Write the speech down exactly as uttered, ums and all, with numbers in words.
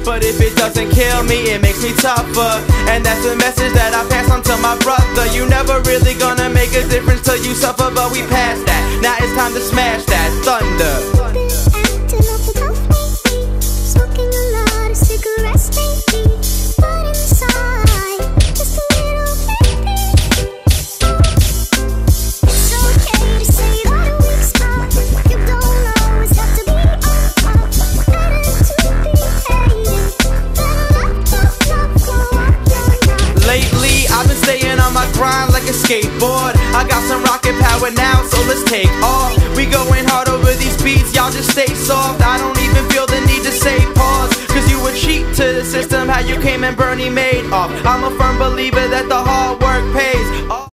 but if it doesn't kill me, it makes me tougher. And that's the message that I pass on to my brother. You never really gonna make a difference till you suffer, but we passed that. Now it's time to smash that thunder. Grind like a skateboard. I got some rocket power now, so let's take off. We going hard over these beats, y'all just stay soft. I don't even feel the need to say pause, cause you a cheat to the system, how you came and Bernie made off. I'm a firm believer that the hard work pays.